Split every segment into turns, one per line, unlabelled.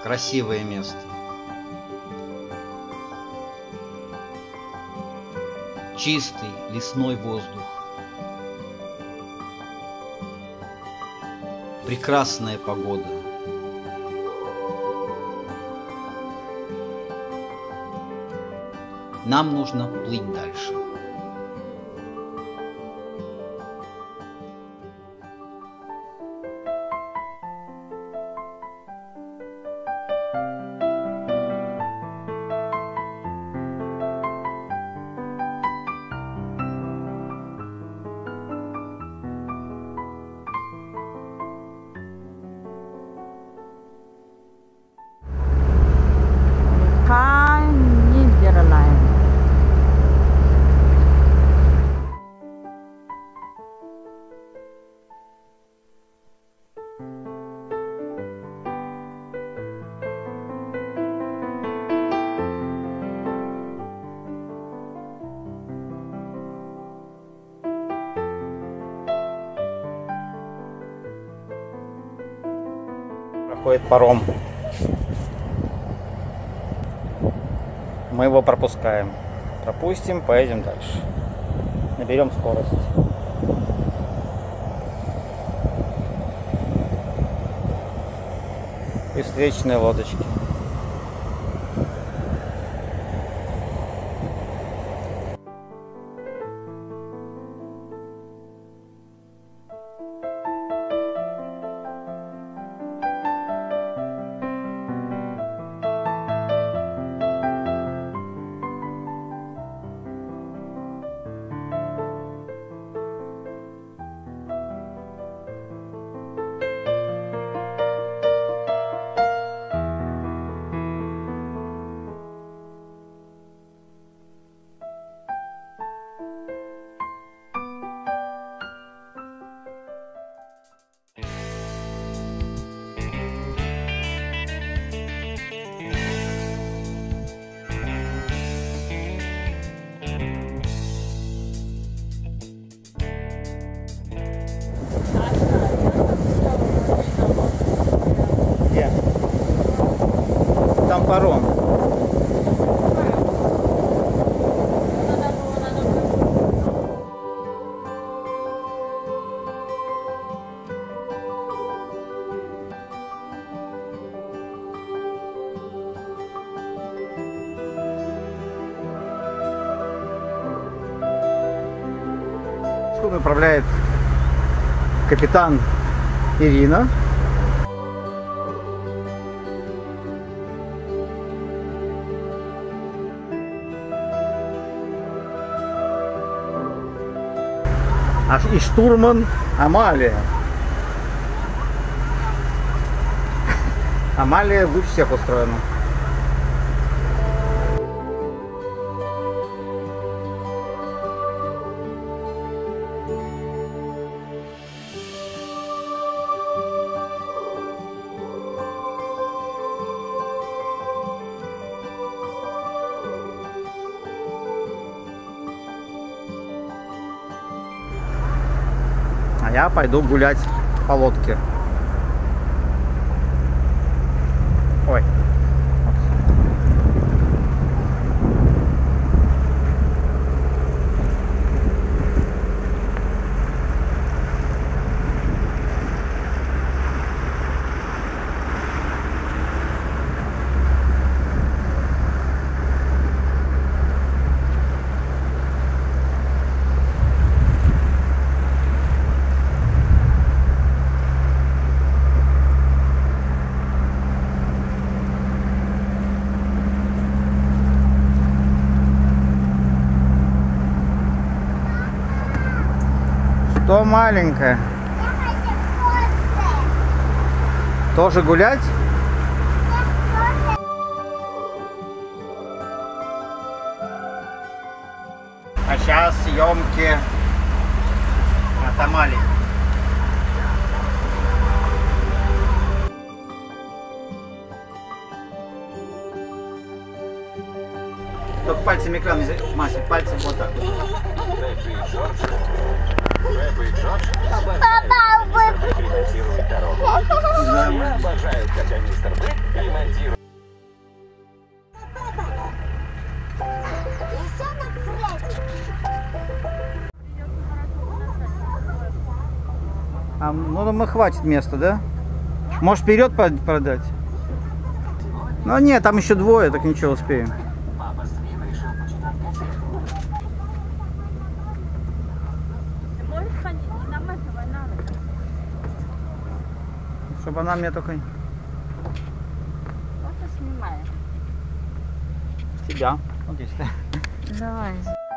красивое место. Чистый лесной воздух. Прекрасная погода. Нам нужно плыть дальше. Проходит паром. Мы его пропускаем. Пропустим, поедем дальше. Наберем скорость. И встречные лодочки. Там паром. Шхуной управляет капитан Ирина. И штурман Амалия. Амалия лучше всех устроена. А я пойду гулять по лодке. Ой. Что маленькая? Тоже гулять? А сейчас съемки от Амалии. Только пальцем экран, Мася, пальцем вот так.
Папа, я обожаю, когда мистер Бэк ремонтирует
Ну, мы хватит места, да? Может, вперед продать? Ну, нет, там еще двое, так ничего, успеем. Чтобы она мне только...
Снимаем.
Тебя. Вот здесь.
Давай.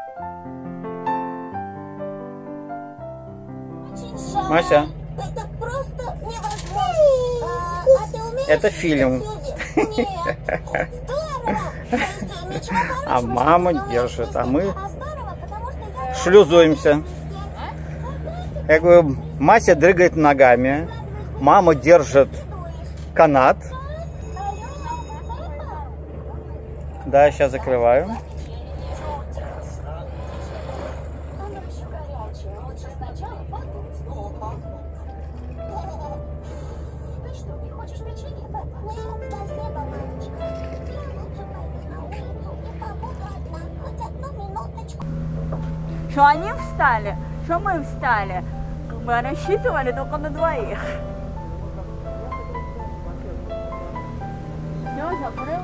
Мася.
Это просто невозможно. А ты умеешь?
Это фильм.
Нет. Здорово. То есть ничего хорошего,
А мама
что ты
держит, а
умеешь
мы
вести. А здорово, потому что я...
шлюзуемся. Я говорю, Мася дрыгает ногами, мама держит канат. Да, сейчас закрываю.
Оно еще горячее. Лучше сначала подуть. Ты что, не хочешь печенье? Нет, спасибо, мамочка. Я лучше пойду на улицу и побуду одна. Хоть одну минуточку.
Что они встали? Что мы встали? Мы рассчитывали только на двоих. Все, закрыл?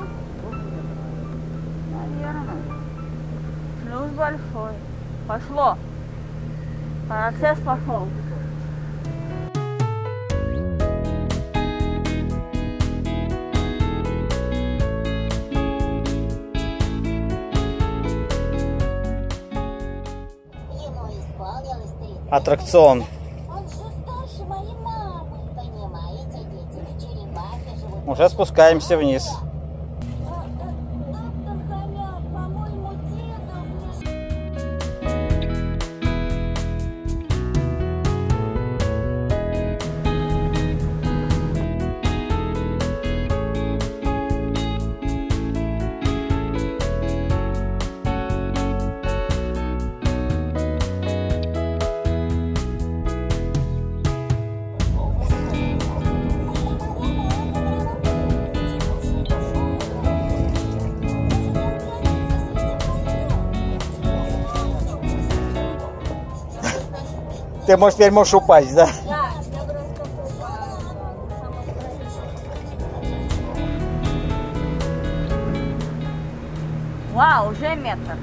Наверное. Шлюз большой. Пошло. Процесс пошел.
Ему исполнилось 30.
Аттракцион.
Он же старше моей мамы. Понимаете, дети, на черепахе живут.
Уже спускаемся вниз.
Доктор Халяк, по-моему, деда
Ты, может, теперь можешь упасть, да?
Вау, уже метр.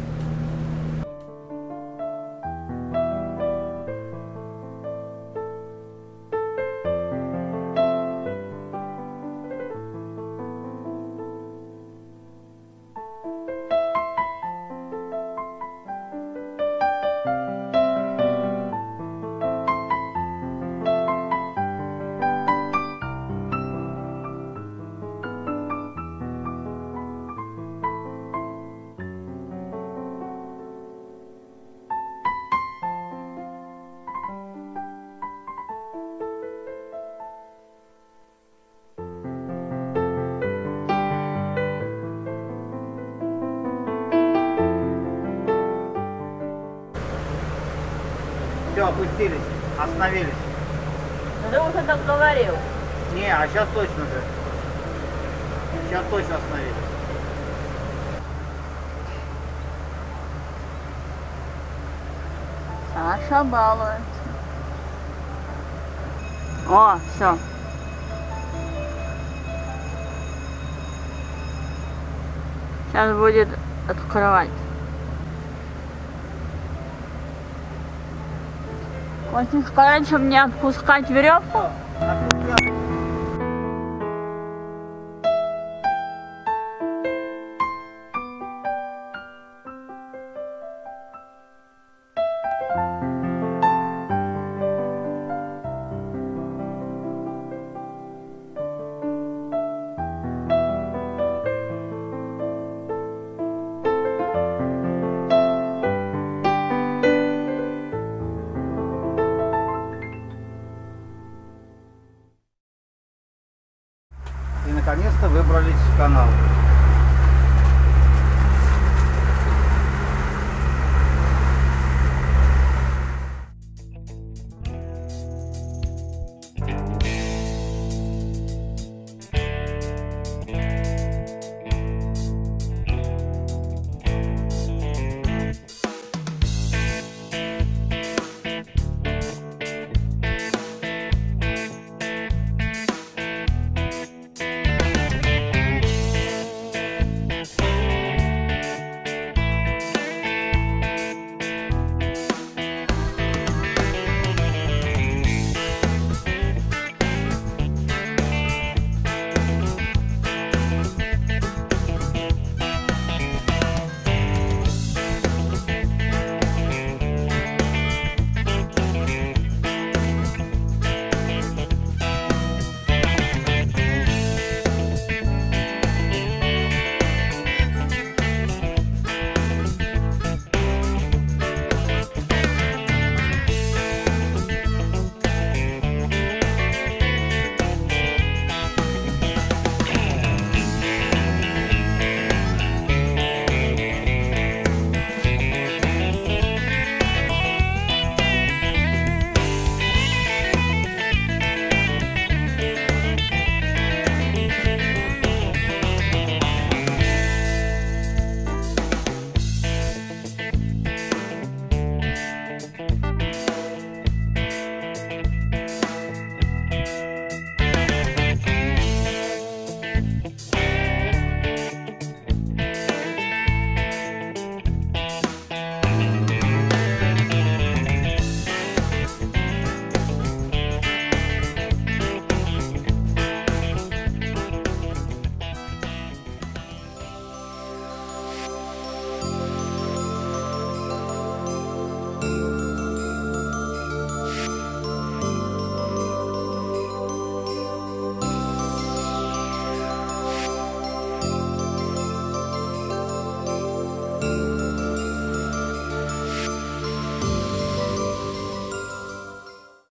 Все, опустились, остановились.
Ты уже так говорил.
Не, а сейчас точно же. Сейчас точно остановились.
Саша балуется. О, все. Сейчас будет открывать. Хочешь сказать, что мне отпускать веревку?
И наконец-то выбрались в канал.